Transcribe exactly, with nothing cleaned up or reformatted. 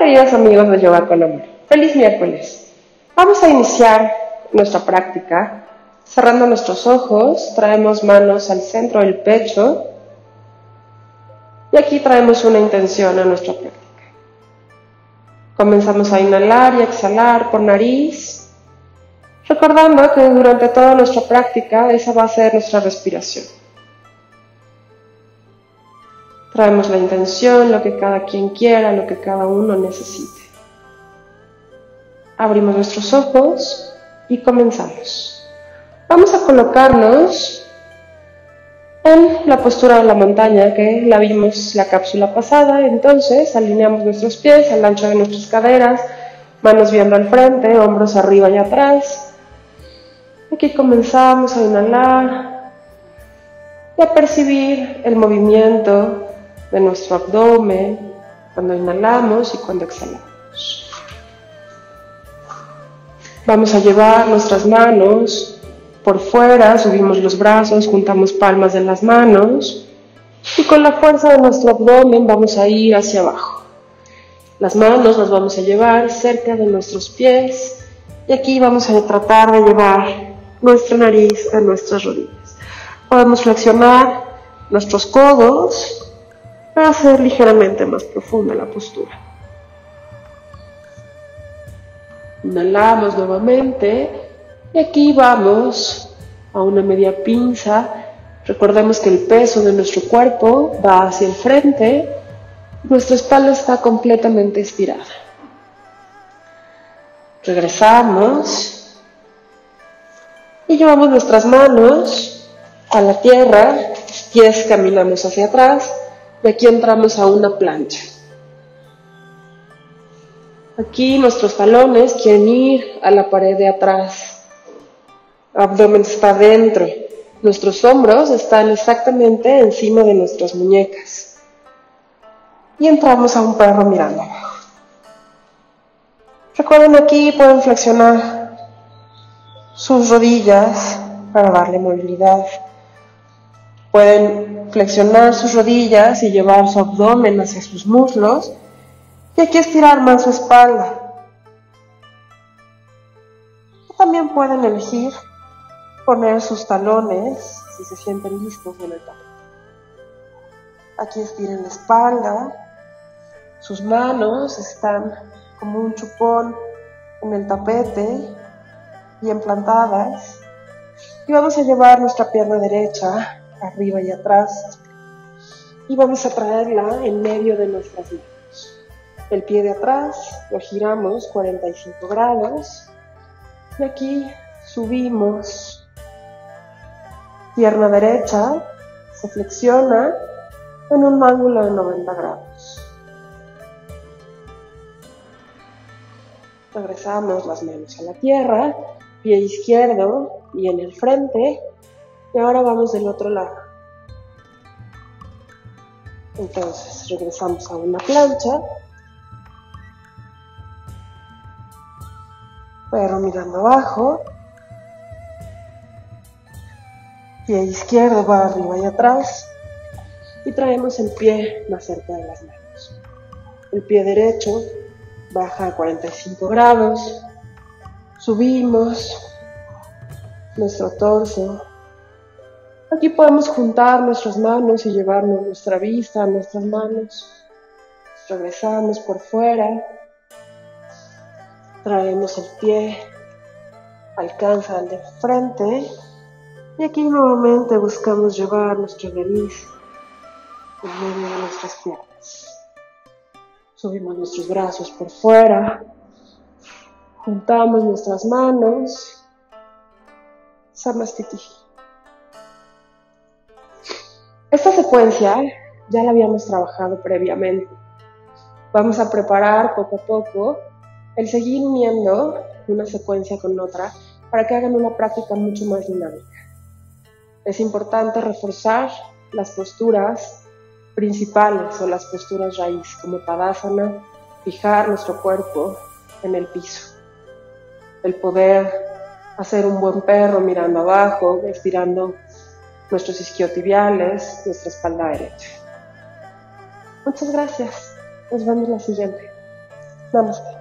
queridos amigos de Yoga con Amor, feliz miércoles. Vamos a iniciar nuestra práctica cerrando nuestros ojos, traemos manos al centro del pecho y aquí traemos una intención a nuestra práctica. Comenzamos a inhalar y exhalar por nariz, recordando que durante toda nuestra práctica esa va a ser nuestra respiración. Traemos la intención, lo que cada quien quiera, lo que cada uno necesite. Abrimos nuestros ojos y comenzamos. Vamos a colocarnos en la postura de la montaña que la vimos la cápsula pasada. Entonces alineamos nuestros pies al ancho de nuestras caderas, manos viendo al frente, hombros arriba y atrás. Aquí comenzamos a inhalar y a percibir el movimiento de nuestro abdomen cuando inhalamos y cuando exhalamos. Vamos a llevar nuestras manos por fuera, subimos los brazos, juntamos palmas de las manos y con la fuerza de nuestro abdomen vamos a ir hacia abajo. Las manos las vamos a llevar cerca de nuestros pies y aquí vamos a tratar de llevar nuestra nariz a nuestras rodillas. Podemos flexionar nuestros codos para hacer ligeramente más profunda la postura. Inhalamos nuevamente y aquí vamos a una media pinza. Recordemos que el peso de nuestro cuerpo va hacia el frente, nuestra espalda está completamente estirada. Regresamos y llevamos nuestras manos a la tierra, pies caminamos hacia atrás. Y aquí entramos a una plancha. Aquí nuestros talones quieren ir a la pared de atrás. Abdomen está dentro. Nuestros hombros están exactamente encima de nuestras muñecas. Y entramos a un perro mirando abajo. Recuerden, aquí pueden flexionar sus rodillas para darle movilidad. Pueden flexionar sus rodillas y llevar su abdomen hacia sus muslos y aquí estirar más su espalda. También pueden elegir poner sus talones si se sienten listos en el tapete. Aquí estiren la espalda, sus manos están como un chupón en el tapete, bien plantadas, y vamos a llevar nuestra pierna derecha arriba y atrás y vamos a traerla en medio de nuestras manos. El pie de atrás lo giramos cuarenta y cinco grados y aquí subimos. Pierna derecha se flexiona en un ángulo de noventa grados. Regresamos las manos a la tierra, pie izquierdo y en el frente. Y ahora vamos del otro lado. Entonces regresamos a una plancha. Perro mirando abajo. Pie izquierdo va arriba y atrás. Y traemos el pie más cerca de las manos. El pie derecho baja a cuarenta y cinco grados. Subimos nuestro torso. Aquí podemos juntar nuestras manos y llevarnos nuestra vista a nuestras manos. Regresamos por fuera. Traemos el pie, alcanza al de frente. Y aquí nuevamente buscamos llevar nuestra nariz en medio de nuestras piernas. Subimos nuestros brazos por fuera. Juntamos nuestras manos. Samastiti. Esta secuencia ya la habíamos trabajado previamente. Vamos a preparar poco a poco el seguir uniendo una secuencia con otra para que hagan una práctica mucho más dinámica. Es importante reforzar las posturas principales o las posturas raíz, como Tadasana, fijar nuestro cuerpo en el piso. El poder hacer un buen perro mirando abajo, estirando nuestros isquiotibiales, nuestra espalda derecha. Muchas gracias. Nos vemos la siguiente. Namaste.